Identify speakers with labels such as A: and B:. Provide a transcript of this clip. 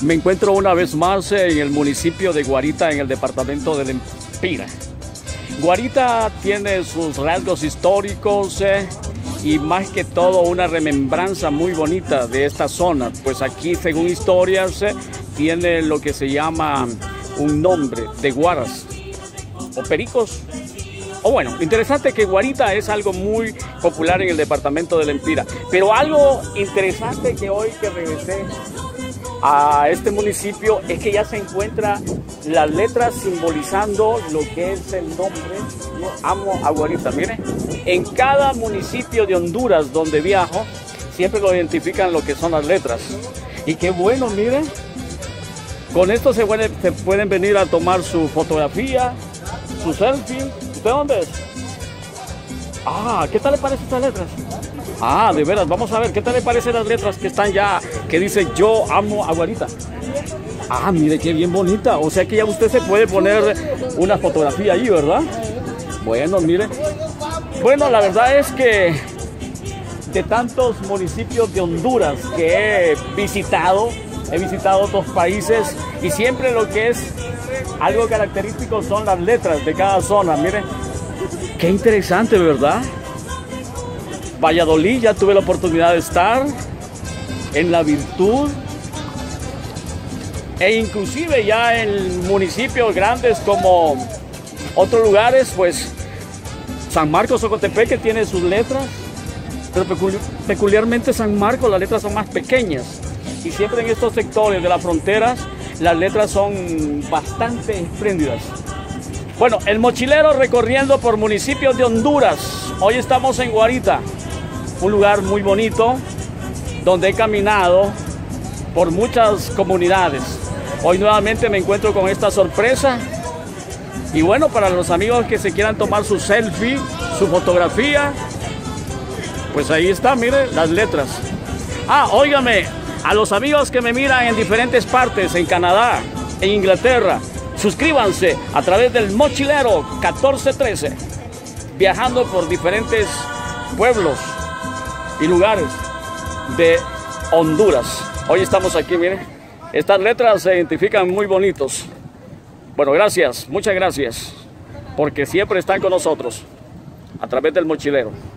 A: Me encuentro una vez más en el municipio de Guarita, en el departamento de Lempira. Guarita tiene sus rasgos históricos y más que todo una remembranza muy bonita de esta zona, pues aquí, según historias, tiene lo que se llama un nombre de guaras o pericos. O bueno, interesante que Guarita es algo muy popular en el departamento de Lempira, pero algo interesante que hoy que regresé a este municipio es que ya se encuentra las letras simbolizando lo que es el nombre. Yo amo a Guarita. Miren, en cada municipio de Honduras donde viajo siempre lo identifican lo que son las letras. Y qué bueno, miren, con esto se pueden venir a tomar su fotografía, su selfie. ¿Usted dónde es? Ah, ¿qué tal le parecen estas letras? Ah, de veras, vamos a ver, ¿qué tal le parecen las letras que están ya, que dice yo amo a Guarita? Ah, mire qué bien bonita, o sea que ya usted se puede poner una fotografía ahí, ¿verdad? Bueno, mire, bueno, la verdad es que de tantos municipios de Honduras que he visitado otros países y siempre lo que es algo característico son las letras de cada zona, miren, qué interesante, ¿verdad? Valladolid, ya tuve la oportunidad de estar, en La Virtud, e inclusive ya en municipios grandes como otros lugares, pues San Marcos, Ocotepeque tiene sus letras, pero peculiarmente San Marcos las letras son más pequeñas y siempre en estos sectores de las fronteras las letras son bastante espléndidas. Bueno, el mochilero recorriendo por municipios de Honduras. Hoy estamos en Guarita, un lugar muy bonito donde he caminado por muchas comunidades. Hoy nuevamente me encuentro con esta sorpresa y bueno, para los amigos que se quieran tomar su selfie, su fotografía, pues ahí está, miren las letras. Ah, óigame, a los amigos que me miran en diferentes partes, en Canadá, en Inglaterra, suscríbanse a través del Mochilero 1413, viajando por diferentes pueblos y lugares de Honduras. Hoy estamos aquí, miren, estas letras se identifican muy bonitos. Bueno, gracias, muchas gracias, porque siempre están con nosotros a través del Mochilero.